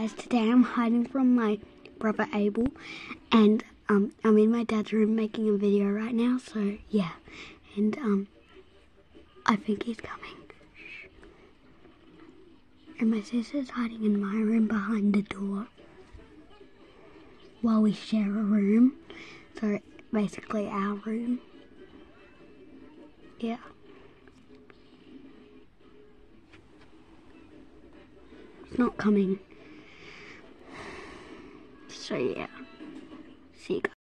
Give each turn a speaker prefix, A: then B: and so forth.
A: guys, today I'm hiding from my brother Abel, and I'm in my dad's room making a video right now, so yeah, and I think he's coming. And my sister's hiding in my room behind the door while we share a room, so basically our room. Yeah. It's not coming. So yeah. See you guys.